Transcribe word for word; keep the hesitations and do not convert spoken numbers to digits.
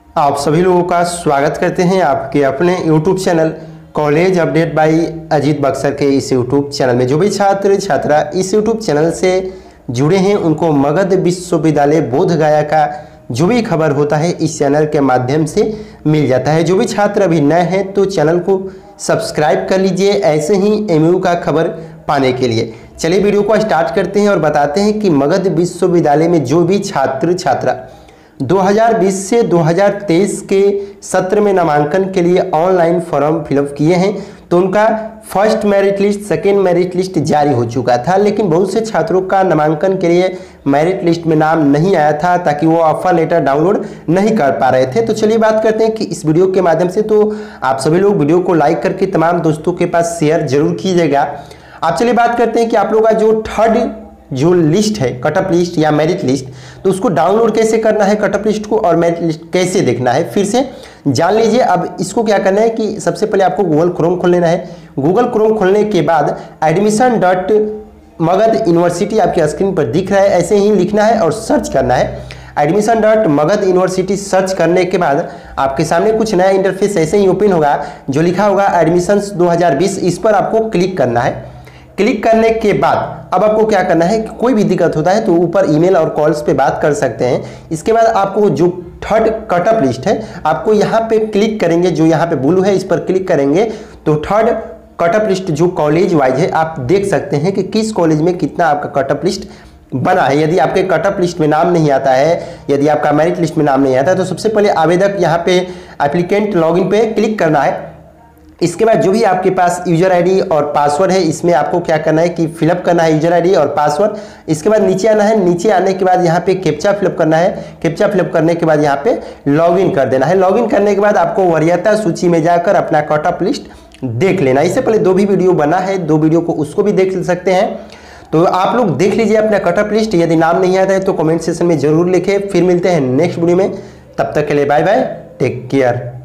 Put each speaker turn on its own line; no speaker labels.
आप सभी लोगों का स्वागत करते हैं आपके अपने YouTube channel college update by Ajit Buxar के इस यूट्यूब चैनल में। जो भी छात्र छात्रा इस यूट्यूब चैनल से जुड़े हैं उनको मगध विश्वविद्यालय बोध गया का जो भी खबर होता है इस चैनल के माध्यम से मिल जाता है। जो भी छात्र अभी नए हैं तो चैनल को सब्सक्राइब कर लीजिए ऐसे ही एमयू का खबर पाने के लिए। चलिए वीडियो को स्टार्ट करते हैं और बताते हैं कि मगध विश्वविद्यालय में जो भी छात्र छात्रा दो हज़ार बीस से दो हज़ार तेईस के सत्र में नामांकन के लिए ऑनलाइन फॉर्म फिलअप किए हैं तो उनका first merit list second merit list जारी हो चुका था, लेकिन बहुत से छात्रों का नामांकन के लिए मेरिट लिस्ट में नाम नहीं आया था ताकि वो ऑफर लेटर डाउनलोड नहीं कर पा रहे थे। तो चलिए बात करते हैं कि इस वीडियो के माध्यम से तो आप सभी लोग वीडियो को लाइक करके तमाम दोस्तों के पास शेयर जरूर कीजिएगा। आप चलिए बात करते हैं कि आप लोग का जो थर्ड जो लिस्ट है कटअप लिस्ट या मेरिट लिस्ट तो उसको डाउनलोड कैसे करना है, कटअप लिस्ट को और मेरिट लिस्ट कैसे देखना है फिर से जान लीजिए। अब इसको क्या करना है कि सबसे पहले आपको गूगल क्रोम खोल लेना है। गूगल क्रोम खोलने के बाद एडमिशन डॉट मगध यूनिवर्सिटी आपकी स्क्रीन पर दिख रहा है, ऐसे ही लिखना है और सर्च करना है। Admission dot Magadh university search करने के बाद आपके सामने कुछ नया इंटरफेस ऐसे ही ओपन होगा जो लिखा होगा एडमिशन्स दो हज़ार बीस, इस पर आपको क्लिक करना है। क्लिक करने के बाद अब आपको क्या करना है कि कोई भी दिक्कत होता है तो ऊपर ईमेल और कॉल्स पे बात कर सकते हैं। इसके बाद आपको जो थर्ड कटअप लिस्ट है आपको यहाँ पे क्लिक करेंगे, जो यहाँ पे ब्लू है इस पर क्लिक करेंगे तो थर्ड कटअप लिस्ट जो कॉलेज वाइज है आप देख सकते हैं कि किस कॉलेज में कितना आपका कटअप लिस्ट बना है। यदि आपके कटअप लिस्ट में नाम नहीं आता है, यदि आपका मेरिट लिस्ट में नाम नहीं आता है तो सबसे पहले आवेदक यहाँ पे एप्लीकेंट लॉगिन पे क्लिक करना है। इसके बाद जो भी आपके पास यूजर आईडी और पासवर्ड है इसमें आपको क्या करना है कि फिलअप करना है यूजर आईडी और पासवर्ड। इसके बाद नीचे आना है, नीचे आने के बाद यहाँ पे कैप्चा फिलअप करना है। कैप्चा फिलअप करने के बाद यहाँ पे लॉगिन कर देना है। लॉगिन करने के बाद आपको वरीयता सूची में जाकर अपना कटअप लिस्ट देख लेना। इससे पहले दो भी वीडियो बना है, दो वीडियो को उसको भी देख सकते हैं। तो आप लोग देख लीजिए अपना कटअप लिस्ट। यदि नाम नहीं आता है तो कमेंट सेक्शन में जरूर लिखे। फिर मिलते हैं नेक्स्ट वीडियो में, तब तक के लिए बाय बाय, टेक केयर।